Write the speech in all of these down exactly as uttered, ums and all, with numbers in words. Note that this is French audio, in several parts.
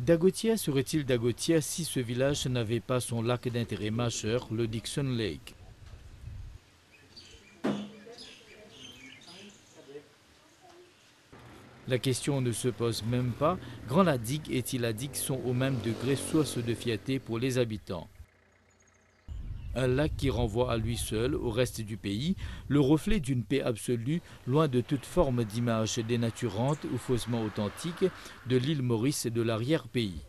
Dagotière serait-il Dagotière si ce village n'avait pas son lac d'intérêt majeur, le Dixon Lake? La question ne se pose même pas. Grand-la-Digue et Tilladigue sont au même degré source de fierté pour les habitants. Un lac qui renvoie à lui seul, au reste du pays, le reflet d'une paix absolue, loin de toute forme d'image dénaturante ou faussement authentique de l'île Maurice et de l'arrière-pays.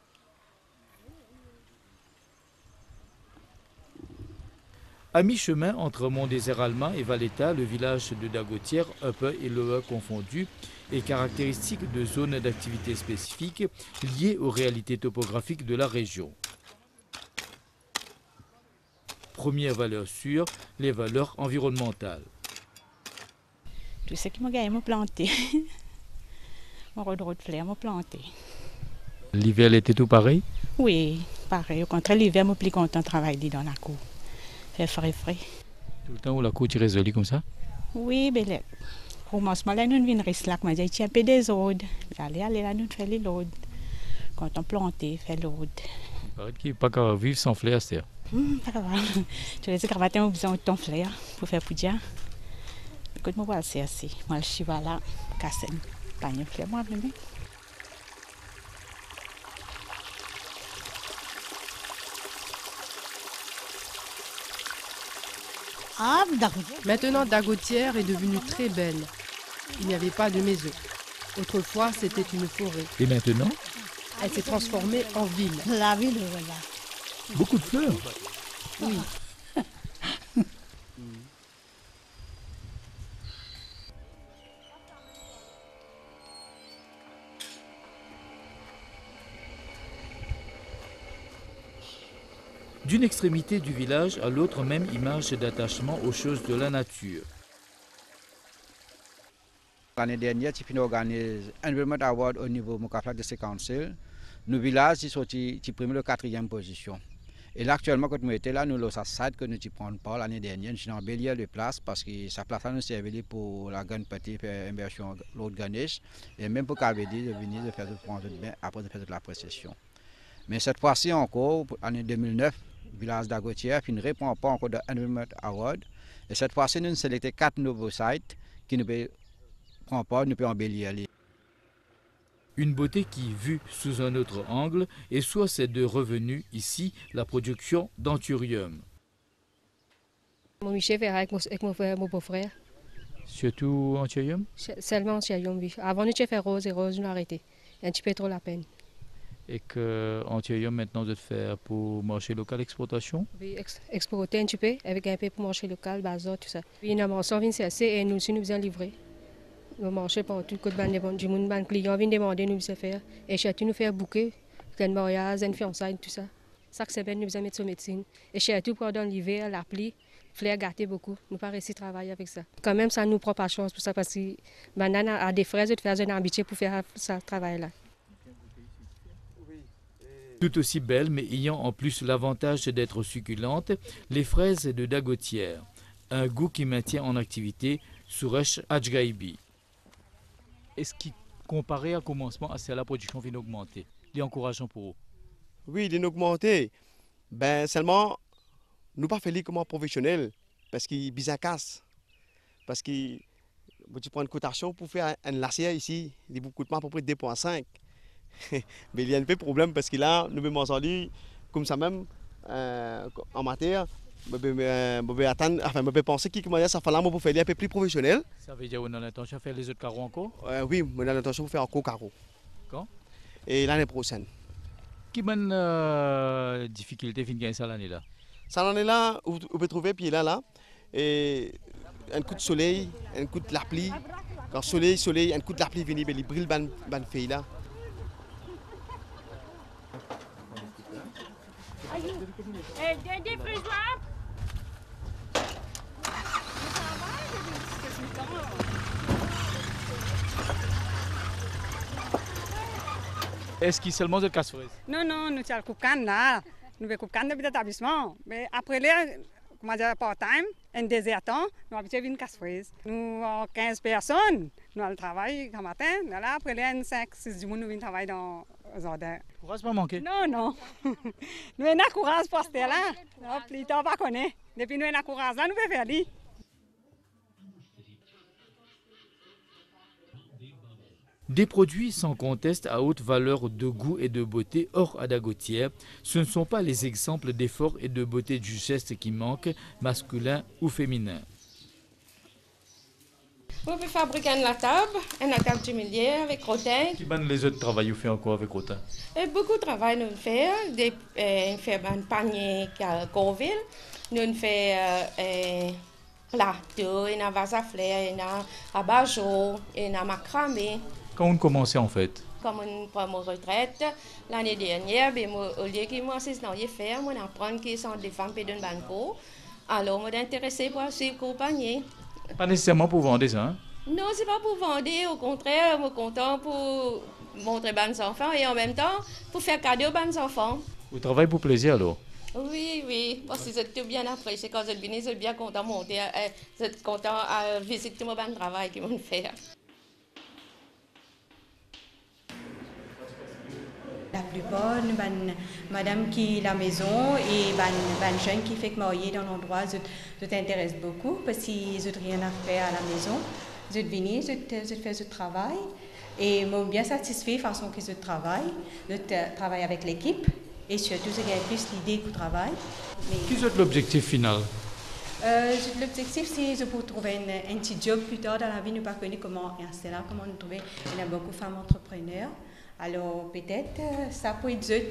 À mi-chemin entre Mont-Désert-Alma et Valletta, le village de Dagotière, Upper et Lower confondus, est caractéristique de zones d'activité spécifiques liées aux réalités topographiques de la région. Première valeur sûre, les valeurs environnementales. Tout ce qui m'a gagné, m'a planté. Mon redro de fleurs m'a planté. L'hiver était tout pareil? Oui, pareil. Au contraire, l'hiver, m'a plus content de travailler dans la cour. Fait frais, frais. Tout le temps où la cour est résolue comme ça? Oui, mais au moment où nous venons rester là, je dis, tiens, un peu des audes. J'allais aller là, nous faire les lodes. Quand on plantait, faire l'aude. Il paraît qu'il n'y a pas qu'à vivre sans fleurs, c'est. Hum, pas grave. Tu veux dire qu'à matin, on a besoin de ton fleur pour faire poudre. Écoute, moi, c'est assez. Moi, je suis là, casser une panier de fleurs, moi, venez. Maintenant, Dagotière est devenue très belle. Il n'y avait pas de maison. Autrefois, c'était une forêt. Et maintenant? Elle s'est transformée en ville. La ville, voilà. Beaucoup de fleurs? Oui. D'une extrémité du village à l'autre, même image d'attachement aux choses de la nature. L'année dernière, tu as organisé un Environment Award au niveau Mokafla District Council. Nos villages sont pris la quatrième position. Et là, actuellement, quand nous étions là, nous avons ça que nous ne prenons pas l'année dernière. Nous avons embelli de place parce que sa place nous servait pour la grande partie faire immersion de l'autre Ganesh et même pour Kavedi de venir de faire de prendre bien après de faire de la procession. Mais cette fois-ci encore, l'année deux mille neuf, le village d'Agotière ne répond pas encore de Environment Award. Et cette fois-ci, nous avons sélectionné quatre nouveaux sites qui ne prennent pas, nous pouvons embellir. Une beauté qui, vue sous un autre angle, est source de revenus, ici, la production d'anthurium. Mon Michel fait avec mon, avec mon, frère, mon beau-frère. Surtout anthurium? Seulement anthurium, oui. Avant, nous avons fait rose et rose, nous avons arrêté. Un petit peu trop la peine. Et que anthurium maintenant de faire pour marché local exportation? Oui, ex exporter un petit peu, avec un peu pour marché local, bazar, tout ça. Oui, nous avons vient assez et nous aussi nous faisons livrer. Nous marchons partout, quand du monde, les clients viennent demander, nous faisons faire. Et chez nous, nous faisons bouquet, un mariage, une fiançailles, tout ça. Ça que c'est bien, nous faisons mettre sur médecine. Et chez tout, pendant l'hiver, la pluie, fleurs gâtées beaucoup. Nous pas réussi à travailler avec ça. Quand même, ça ne nous prend pas chance pour ça, parce que banane a des fraises de faire un habitué pour faire ce travail-là. Tout aussi belles, mais ayant en plus l'avantage d'être succulentes, les fraises de Dagotière. Un goût qui maintient en activité Suresh Adjgaibi. Est-ce qui, comparé à commencement, à la production vient augmenter? Il est encourageant pour eux? Oui, il est augmenté. Ben, seulement, nous pas fait comme professionnel, parce qu'il bizarre casse. Parce que tu prends une cotation pour faire un lacet ici, il coûte à peu près deux virgule cinq. Mais il y a un peu de problème parce que là, nous avons entendu comme ça même euh, en matière. Je vais attendre, enfin, je vais penser que ça fallait pour faire un peu plus professionnel. Ça veut dire qu'on a l'intention de faire les autres carreaux encore? euh, Oui, on a l'intention de faire encore carreaux. Quand? Et l'année prochaine. Quelle euh, difficulté fin de ça l'année là? Ça l'année là, on peut trouver puis là là, et un coup de soleil, un coup de la pluie. Quand soleil, soleil, un coup de la pluie vient, il brille ban ban feuille là. Est-ce qu'il seulement de casse-fraise? Non, non, nous sommes coucans là. Nous sommes coucans depuis l'établissement. Mais après, les, comment dire, part-time, un désert temps, nous avons une casse-fraise. Nous avons quinze personnes. Nous allons travailler le matin. Là, après, les cinq six du monde, nous venons travailler dans jardin. Courage pas manqué. Non, non. Nous avons courage pour rester là. Plus tard, on va connaître. Depuis nous avons courage là, nous pouvons faire ça. Des produits sans conteste à haute valeur de goût et de beauté hors Adagotière, ce ne sont pas les exemples d'effort et de beauté du geste qui manquent, masculin ou féminin. On peut fabriquer une table, une table jumélière avec rotin. Qui ban les autres travail vous fait encore avec rotin? Et beaucoup de travail nous fait, des euh, fait un panier à Corville, nous fait euh, plateau, un vase à fleurs, un abat-jour, un macramé. Quand on commençait en fait? Comme on prend mon retraite l'année dernière, ben moi, au lieu que moi c'est dans les faire, moi apprendre qui sont des femmes qui donnent banco. Alors moi intéressé pour suivre compagnie. Pas nécessairement pour vendre ça, hein? Non, c'est pas pour vendre, au contraire, je suis content pour montrer aux enfants et en même temps pour faire cadeau aux enfants. Vous travaillez pour plaisir alors? Oui, oui. Bon, si vous êtes tout bien apprécié, quand vous êtes venus, vous êtes bien content de monter, vous êtes content de visiter mon bon travail qu'ils vont faire. La plupart, nous avons madame qui est à la maison et les jeunes qui fait que marier dans l'endroit, ça t'intéresse beaucoup parce qu'ils n'ont rien à faire à la maison. Ils sont venus, ils font ce travail et je suis bien satisfait de la façon qu'ils travaillent. Ils travaillent avec l'équipe et surtout, ils ont plus l'idée du travail. Quel est l'objectif final? Euh, L'objectif, c'est pour trouver un, un petit job plus tard dans la vie. Nous ne connaissons pas comment installer, comment nous trouver. Il y a beaucoup de femmes entrepreneurs. Alors peut-être euh, ça peut être zut.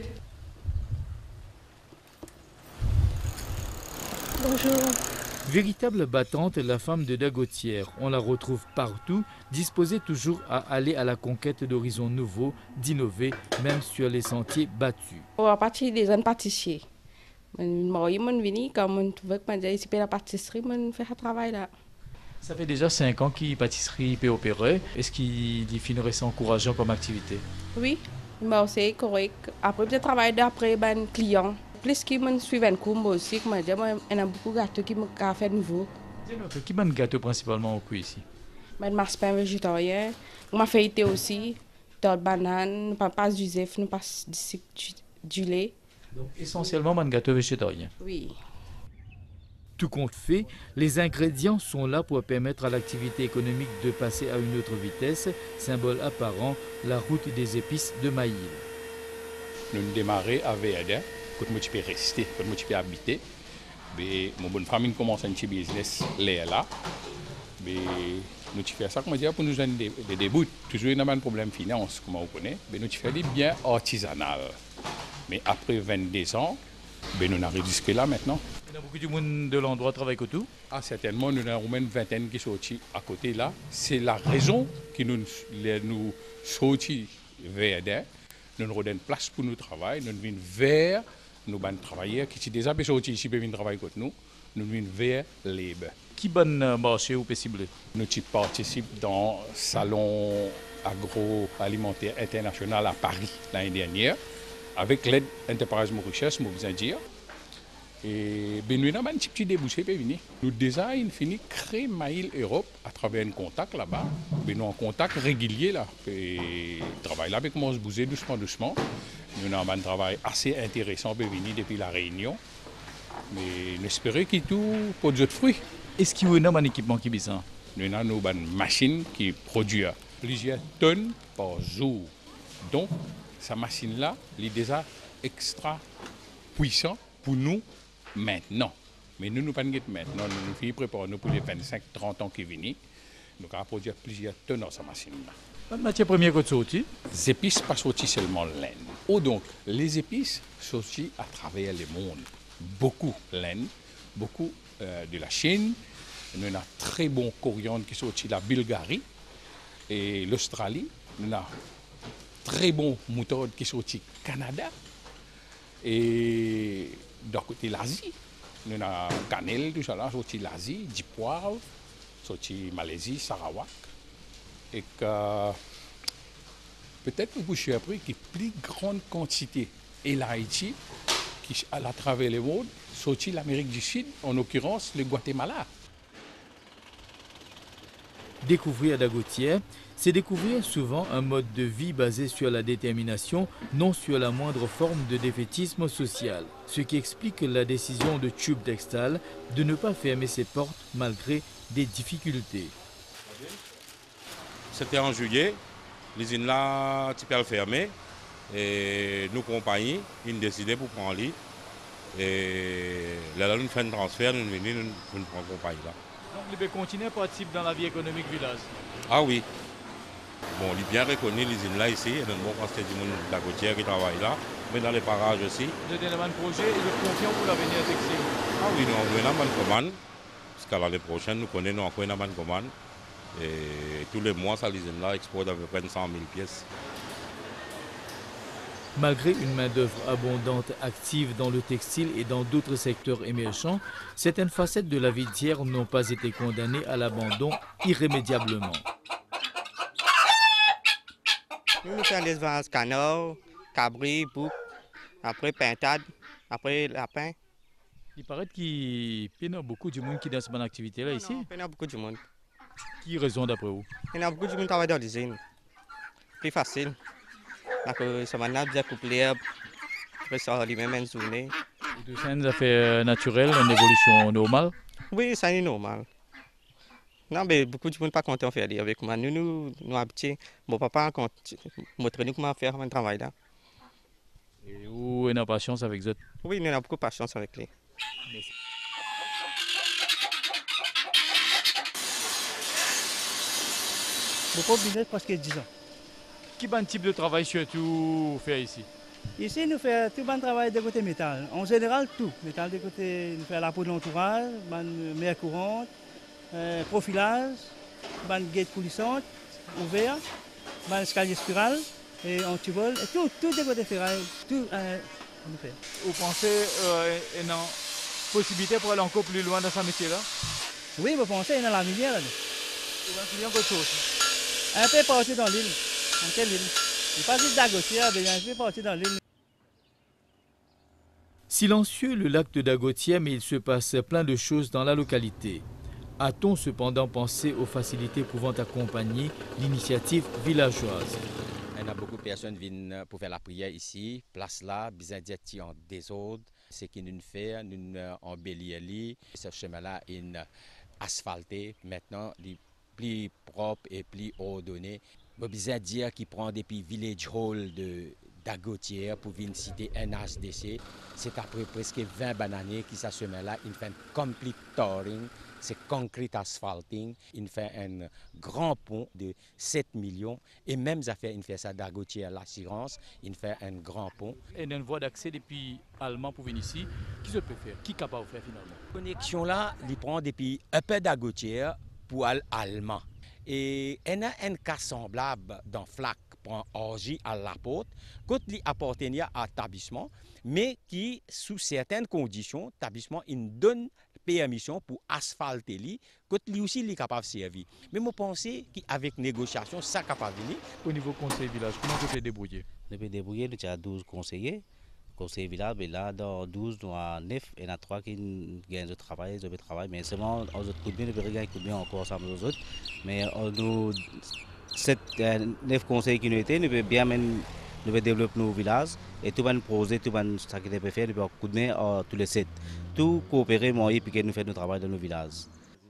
Bonjour. Véritable battante, la femme de Dagotière, on la retrouve partout, disposée toujours à aller à la conquête d'horizons nouveaux, d'innover, même sur les sentiers battus. À partir des jeunes pâtissiers, je suis venu, comme je veux participer à la pâtisserie, je fais ce travail là. Ça fait déjà cinq ans qu'il pâtisserie peut opérer. Est-ce qu'il définirait ça encourageant comme activité? Oui, c'est correct. Après, je travaille d'après les clients. Plus qu'ils me suivent un cours, moi aussi, comme je dis, il y a beaucoup de gâteaux qui me fait nouveau. Qui est le gâteau principalement au coup ici? Je suis pain végétarien. Je fais été aussi, tarte banane, nous passe du zèf, nous passe du, du lait. Donc essentiellement un gâteau végétarien? Oui. Tout compte fait, les ingrédients sont là pour permettre à l'activité économique de passer à une autre vitesse, symbole apparent, la route des épices de Maïl. Nous démarrons à Verdun, quand nous pouvons rester, quand nous pouvons habiter. Mon bonne famille commence un petit business là. Nous faisons ça comme dire, pour nous donner des, des débuts. Toujours il y a un problème de finance, comme vous connaissez. Nous faisons bien artisanal. Mais après vingt-deux ans, nous avons réduit là maintenant. Il y a beaucoup de monde de l'endroit qui travaille tout? Ah, certainement, nous avons une vingtaine qui sont à côté là. C'est la raison qui nous, nous sortit vers Verdun. Nous nous donnons place pour nous travailler. Nous venons vers nos bonnes travailleurs qui sont déjà sortis ici pour venir travailler avec nous. Nous venons vers les Qui bon marché ou possible? Nous participons dans le salon agroalimentaire international à Paris l'année dernière avec l'aide Enterprise Mauritius, je vous dire. Et ben, nous avons un petit, petit débouché pour venir. Nous design fini créer Maïl Europe à travers un contact là-bas. Ben, nous en contact régulier là. Et le travail là commence à bouger doucement, doucement. Nous avons un travail assez intéressant pour venir depuis la Réunion. Mais nous espérons qu'il y ait tout pour d'autres fruits. Est-ce qu'il y a un équipement qui est bizarre? Nous avons une machine qui produit plusieurs tonnes par jour. Donc, cette machine-là, elle est déjà extra puissante pour nous. Maintenant. Mais nous, nous ne pas maintenant. Nous nous préparons pour les vingt-cinq à trente ans qui viennent. Nous allons produire plusieurs tonnes dans cette machine-là. La matière première qui est sortie? Les épices pas sorties seulement laine. Oh, donc, les épices sortent à travers le monde. Beaucoup laine, beaucoup euh, de la Chine. Nous avons très bon coriandre qui sortit de la Bulgarie et l'Australie. Nous avons très bon moutarde qui sortit du Canada. Et d'un côté l'Asie, nous avons cannelle, tout ça là, sorti l'Asie, du poivre, sorti Malaisie, Sarawak. Et que peut-être vous pouvez appris qu'il y a plus grande quantité et l'Haïti qui à travers le monde, sorti l'Amérique du Sud, en l'occurrence le Guatemala. Découvrir Dagotière, c'est découvrir souvent un mode de vie basé sur la détermination, non sur la moindre forme de défaitisme social. Ce qui explique la décision de Tube Textile de ne pas fermer ses portes malgré des difficultés. C'était en juillet, l'usine là, tu peux le fermer. Et nos compagnies, ils ont décidé pour prendre l'île. Et là, nous faisons un transfert, nous venons, nous prenons la compagnie là. Donc, vous pouvez continuer à participer dans la vie économique du village? Ah oui. Bon, il est bien reconnu l'usine là ici, il y a un bon quantité de monde de la côtière qui travaille là, mais dans les parages aussi. Vous avez un projet et vous êtes confiant pour l'avenir textile? Ah oui, nous avons une bonne commande, parce qu'à l'année prochaine, nous connaissons encore une bonne commande. Et tous les mois, ça l'usine là exporte à peu près cent mille pièces. Malgré une main-d'œuvre abondante active dans le textile et dans d'autres secteurs émergents, certaines facettes de la vie d'hier n'ont pas été condamnées à l'abandon irrémédiablement. Nous faisons les vases canards, cabris, boucs, après pintade, après lapin. Il paraît qu'il y a beaucoup de monde qui est dans cette activité là ici. Il y a beaucoup de monde. Qui raison d'après vous? Il y a beaucoup de monde qui travaille dans l'usine. Plus facile. Donc, ça va bien couplé, après ça, les mêmes journées. C'est une affaire naturelle, une évolution normale? Oui, ça est normal. Non, mais beaucoup de monde pas content de faire avec moi. Nous, nous, nous habitués. Mon papa montre nous comment faire un travail là. Et vous avez patience avec eux? Oui, nous avons beaucoup de patience avec lui. Merci. Beaucoup de business presque dix ans. Quel type de travail surtout fait ici? Ici, nous faisons tout le travail de côté métal. En général, tout. Métal de côté, nous faisons la peau de l'entourage, mer courante, euh, profilage, gate coulissante, ouvert, escalier spiral et antivol. Et tout, tout de côté ferraille. Tout, euh, nous fait. Vous pensez euh, une possibilité pour aller encore plus loin dans ce métier-là? Oui, vous pensez dans la minière. Là. Vous avez quelque chose? Un peu partout dans l'île. Dans quelle île? Il n'est pas juste Dagotière, mais un peu partout dans l'île. Silencieux le lac de Dagotière, mais il se passe plein de choses dans la localité. A-t-on cependant pensé aux facilités pouvant accompagner l'initiative villageoise? Il y a beaucoup de personnes qui viennent pour faire la prière ici, place là, besoin d'être en désordre. Ce qui nous fait, nous embellir ce chemin-là est asphalté. Maintenant, il est plus propre et plus ordonné. Je besoin dire qu'il prend depuis Village Hall de Dagotière pour venir citer un H D C. C'est après presque vingt années que ce chemin-là, il fait un complete touring. C'est concrete asphalting. Il fait un grand pont de sept millions. Et même ça fait, il fait ça Dagotière l'assurance. Il fait un grand pont. Et une voie d'accès depuis Allemand pour venir ici. Qui se peut faire? Qui est capable de faire finalement? La connexion là, il prend depuis un peu Dagotière pour aller Allemand. Et il y a un cas semblable dans Flac pour Orgy à la porte, qui appartient à l'établissement, mais qui, sous certaines conditions, l'établissement donne permission pour asphalter lui, que lui aussi il est capable de servir. Mais je pense qu'avec négociation, ça est capable de venir. Au niveau conseil village, comment vous pouvez débrouiller? Vous pouvez débrouiller, nous avons douze conseillers. Conseil village, mais là, dans douze, nous avons neuf, et il y en a trois qui gagnent du travail, ils ont travail, mais seulement aux autres coups de bien, nous pouvons gagner coup de bien encore ensemble aux autres. Mais nous, sept, neuf conseils qui nous étaient, nous pouvons bien même, nous pouvons développer nos villages, et tout va nous proposer, tout va nous ce qu'il peut faire, nous pouvons coup de main à tous les sept. Tout coopérer, moi, et puis nous faisons notre travail dans nos villages.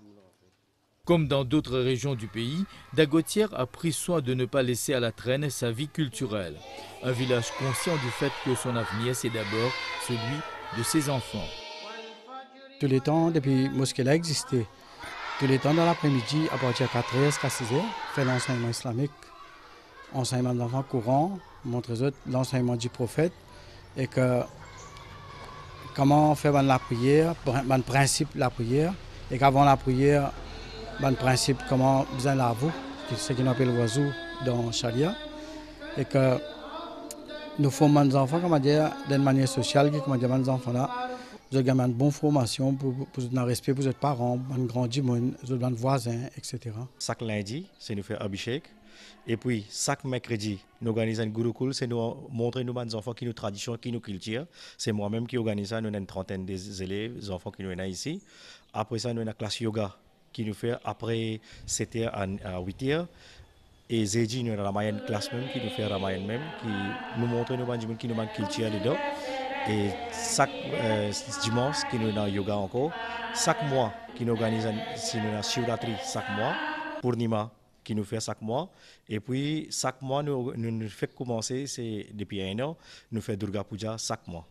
Comme dans d'autres régions du pays, Dagotière a pris soin de ne pas laisser à la traîne sa vie culturelle. Un village conscient du fait que son avenir, c'est d'abord celui de ses enfants. Tous les temps, depuis que mosquée a existé, tous les temps dans l'après-midi, à partir de quatre heures jusqu'à six heures, fait l'enseignement islamique, enseignement d'enfants courants, montre l'enseignement du prophète, et que comment faire la prière, le principe de la prière, et qu'avant la prière, le principe comment bien l'avou, ce qu'on appelle l'oiseau dans Charia, et que nous formons nos enfants comment dire d'une manière sociale, comment dire nos enfants là, ils ont une bonne formation pour pour le respect pour leurs parents, un grand monde, leurs voisins, et cetera. Chaque lundi, c'est nous faire Abhishek. Et puis, chaque mercredi, nous organisons un Gurukul, c'est nous montrer nous aux enfants qui nous tradition, qui nous culture. C'est moi-même qui organise ça, nous avons une trentaine d'élèves, des enfants qui nous sont ici. Après ça, nous avons une classe yoga qui nous fait après sept heures à huit heures. Et Zedji, nous avons la moyenne classe même, qui nous fait la moyenne même, qui nous montre nous avons qui nous manque culture dedans. Et chaque euh, dimanche, qui nous avons yoga encore. Chaque mois, qui nous organise si nous avons Shivratri chaque mois. Purnima, qui nous fait chaque mois. Et puis, chaque mois, nous nous, nous fait commencer, c'est depuis un an, nous faisons Durga Puja chaque mois.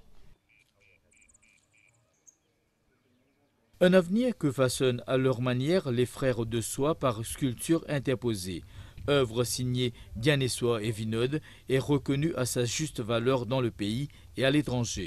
Un avenir que façonnent à leur manière les frères de Soie par sculpture interposée. Œuvre signée Dianessois et Vinod est reconnue à sa juste valeur dans le pays et à l'étranger.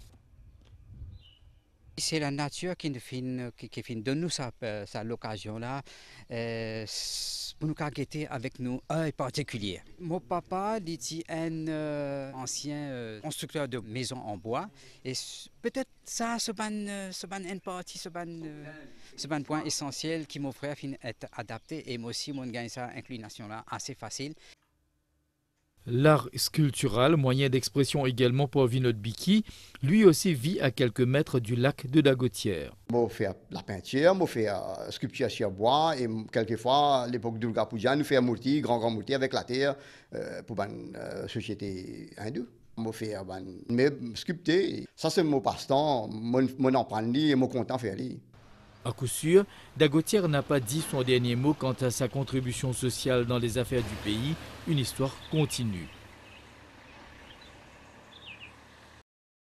C'est la nature qui, qui, qui, qui donne nous sa, sa l'occasion là euh, pour nous guetter avec nous œil particulier. Mon papa était un euh, ancien euh, constructeur de maisons en bois et peut-être ça c'est une partie, c'est un point essentiel qui mon frère fin être adapté et moi aussi mon gagne ça inclination là assez facile. L'art sculptural, moyen d'expression également pour Vinod Biki, lui aussi vit à quelques mètres du lac de Dagotière. Je fais la peinture, je fais la sculpture sur bois et quelquefois, à l'époque de Durga Puja, nous faisons un mourti, grand grand mourti avec la terre euh, pour une euh, société hindoue. Je fais mais sculpter, ça c'est mon passe-temps, mon, mon empreinte et mon content faire. À coup sûr, Dagotière n'a pas dit son dernier mot quant à sa contribution sociale dans les affaires du pays. Une histoire continue.